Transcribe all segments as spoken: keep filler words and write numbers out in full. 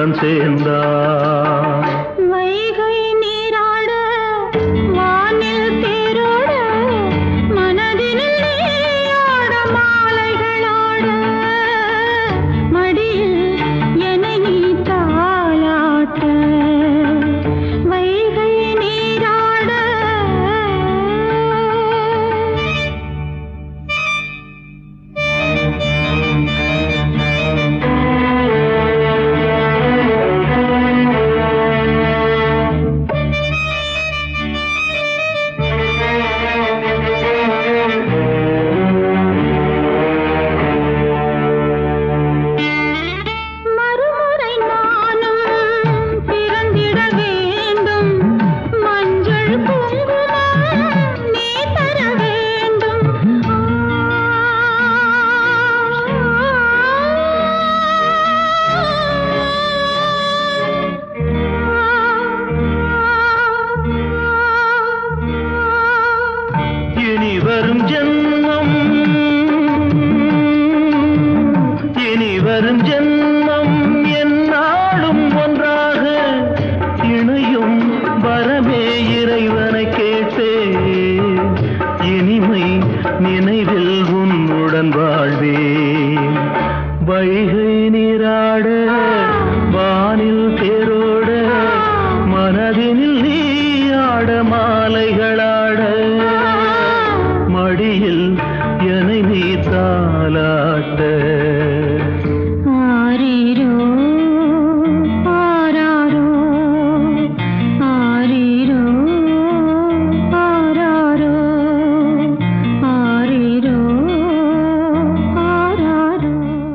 என்னுடன் சேர்ந்தான். வைகை நீராட வானில் தேரோட மனதினில் நீயாட மாலைகளாட மடியில் என்னை நீ தாலாட்ட வைகை நீராட. மறுமுறை நானும் பிறந்திட வேண்டும் மஞ்சள் குங்குமம் நீ தர வேண்டும். இனி வரும் ஜென்மம் இனி வரும் ஜென்மம் என்னாலும் ஒன்றாக இணையும் வரமே இறைவனை கேட்டே இனிமை நினைவில் உன்னுடன் வாழ்வேன். வைகை நீராட வானில் தேரோட மனதினில் நீயாட மாலைகளாட மடியில் என்னை நீ தாலாட்ட. ஆரீரோ ஆராரோ ஆரீரோ ஆராரோ ஆரீரோ ஆராரோ.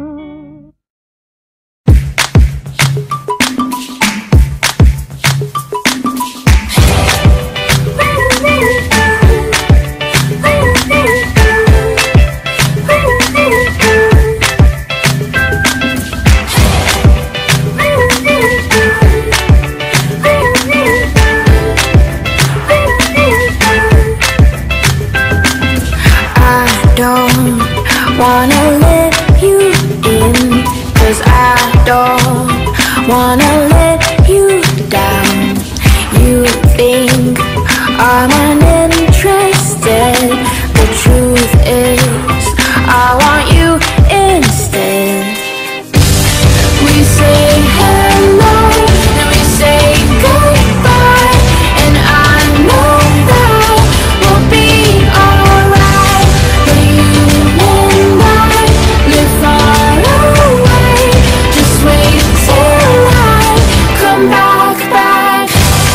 Wanna let you in, 'cause I don't wanna let you down. You think I'm uninterested, the truth is I want you instead. We say hello and we say goodbye, and I know that we'll be alright, but you and I live far away. Just wait till I come back, back.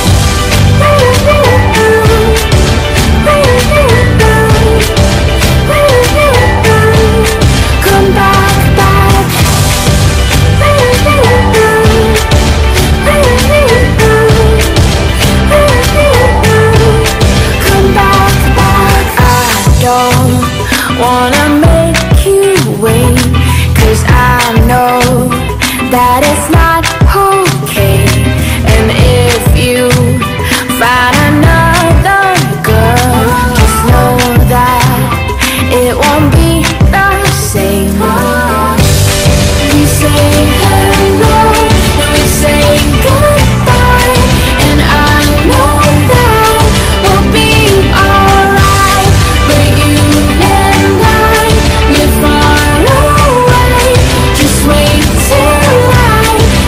Come back, back. Come back, back. I don't wanna make you wait, 'cause I know that it's not okay. And if you find another girl, just know that it won't be the same. We say hello and we say goodbye, and I know that we'll be alright, but you and I live far away. Just wait till I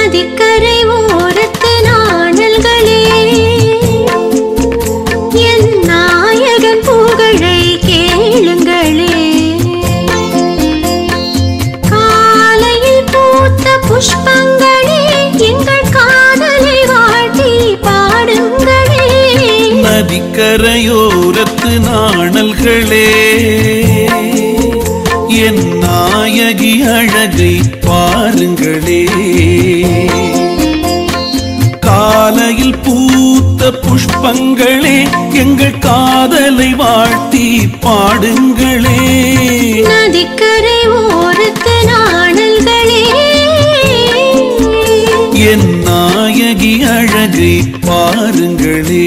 நதிக்கரை ஓரத்து நாணல்களே என் நாயகன் புகழை கேளுங்களே. காலையில் பூத்த புஷ்பங்களே எங்கள் காதலை வாழ்த்தி பாடுங்களே. நதிக்கரையோரத்து நாணல்களே என் நாயகி அழகை பாருங்களே. காலையில் பூத்த புஷ்பங்களே எங்கள் காதலை வாழ்த்தி பாடுங்களே. நதிக்கரை ஓரத்து நாணல்களே என் நாயகி அழகை பாருங்களே.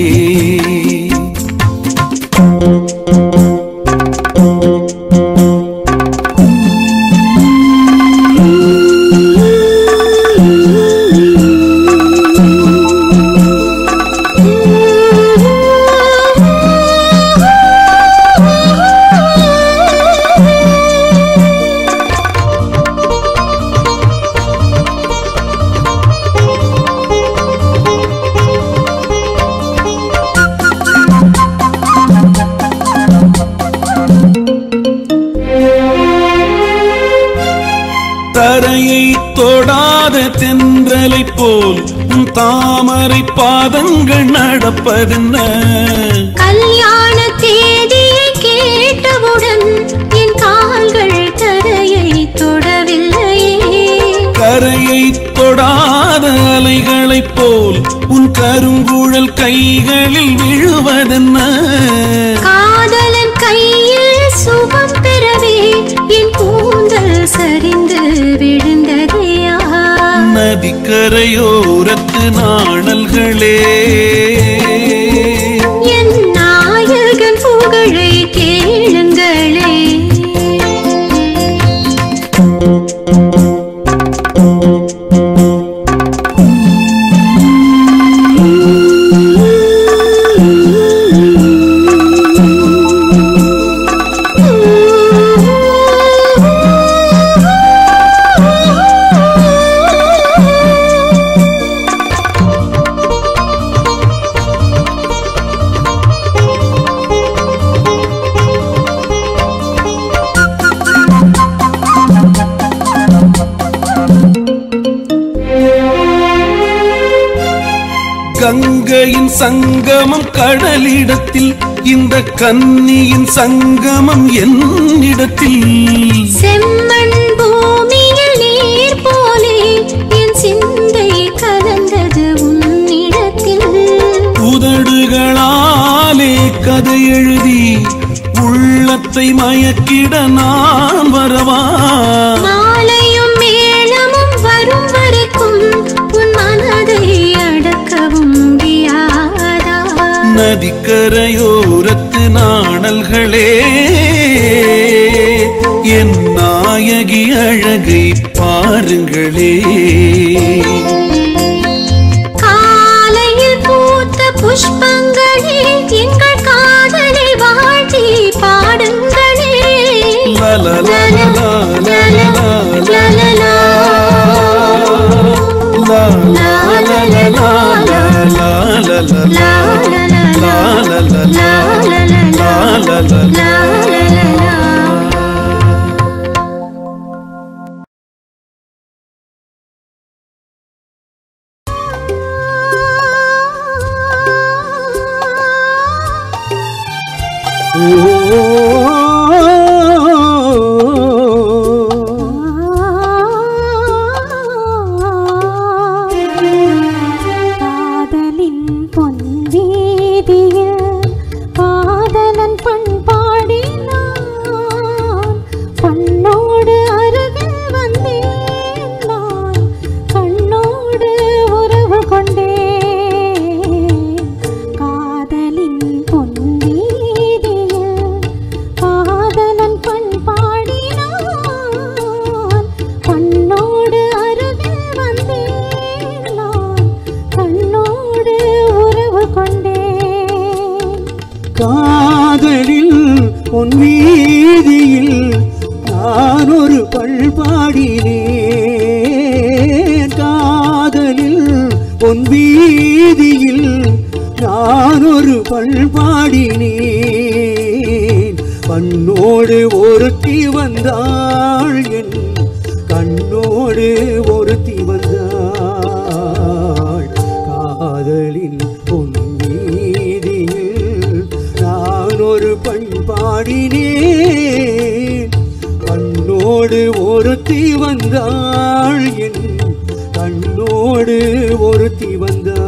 தரையை தொடாத தென்றலை போல் தாமரை பாதங்கள் நடப்பதென்ன. கல்யாண தேதியை கேட்டவுடன் என் கால்கள் தரையை தொடவில்லையே. கரையை தொடாத அலைகளைப் போல் உன் கருங்குழல் கைகளில் விழுவதென்ன. காதலன் கையில் சுகம் பெறவே என் கூந்தல் சரிந்து விழுந்ததையா. நதிக்கரையோரத்து நாணல்களே என் நாயகன் புகழை கேளுங்களே. கங்கையின் சங்கமம் கடலிடத்தில் இந்த கன்னியின் சங்கமம் என்னிடத்தில். செம்மண் பூமியில் நீர் போலே என் சிந்தை கலந்தது உன்னிடத்தில். உதடுகளாலே கதை எழுதி உள்ளத்தை மயக்கிட நான் வரவா. மாலையும் மேளமும் வரும் வரைக்கும் உன் மனதை அடக்கவும் முடியாதா. நதிக்கரையோரத்து நாணல்களே என் நாயகி அழகை பாருங்களே. காலையில் பூத்த புஷ்பங்களே எங்கள் காதலை வாழ்த்தி பாடுங்களே. லலலலலா, லலலலா, லலலலா, லலலலா, லலலலா, லலலலா. காதலின் பொன்வீதியில் காதலன் பண்பாடினான். பண்ணோடு அருகில் வந்தேன் நான் கண்ணோடு உறவு கொண்டேன். காதலின் பொன்வீதியில் காதலன் பண்பாடினான். பண்ணோடு அருகில் வந்தேன் நான் கண்ணோடு உறவு கொண்டேன். காதலில் உன் வீதியில் நான் ஒரு பண்பாடினேன். பொன் வீதியில் நான் ஒரு பண்பாடினேன். கண்ணோடு ஒருத்தி வந்தாள் என் கண்ணோடு ஒருத்தி வந்தாள். காதலின் பொன் வீதியில் நான் ஒரு பண்பாடினேன். கண்ணோடு ஒருத்தி வந்தாள் என் கண்ணோடு ஒருத்தி வந்தாள்.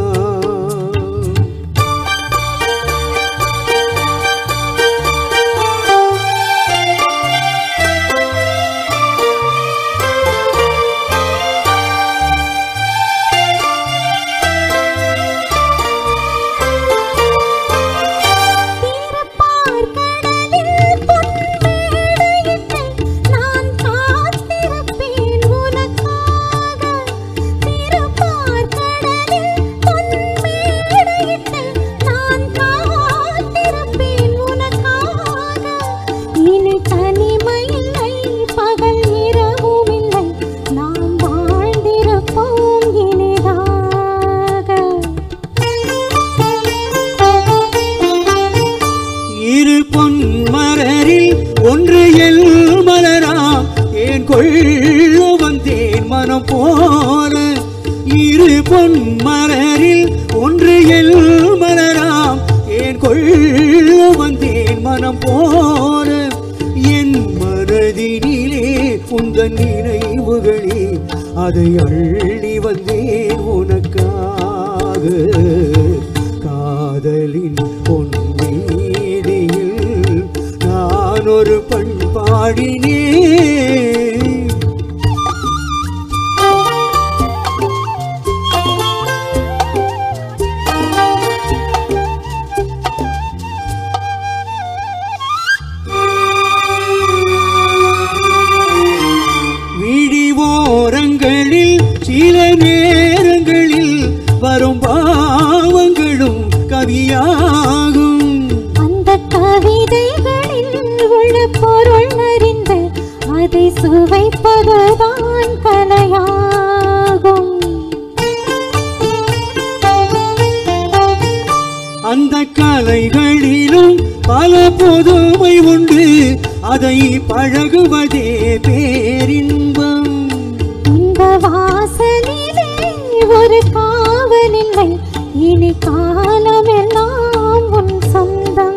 ஒன்று எல் மலராம் ஏன் கொள்ள வந்தேன் மனம் போல. இரு பொன் மலரில் ஒன்று எல் மலராம் ஏன் கொள்ள வந்தேன் மனம் போல. என் மனதினிலே உந்தன் நினைவுகளே அதை அள்ளி வந்தேன் உனக்காக. காதலின் பொன் நான் ஒரு பண்பாடினேன். விழி ஓரங்களில் சில நேரங்களில் வரும் பாவங்களும் கவியாகும். அந்த கவிதைகளில் உள்ள பொருள் அறிந்து அதை சுவைப்பதுதான் கலையாகும். அந்த கலைகளிலும் பல பொதுமை உண்டு, அதை பழகுவதே பேரின்பம். இந்த வாசலிலே ஒரு காவலில்லை, இனி காலமெல்லாம் உன் சொந்தம்.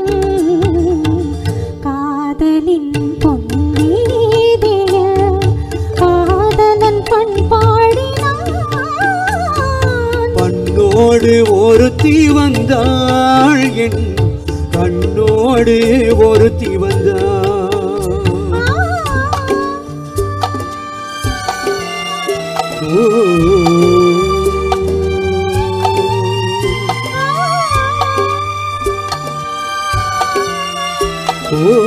காதலின் பொன் வீதியில் காதலன் பண்பாடினான். பண்ணோடு ஒருத்தி வந்தாள் என் கண்ணோடு ஒருத்தி வந்தாள். ஓ Oh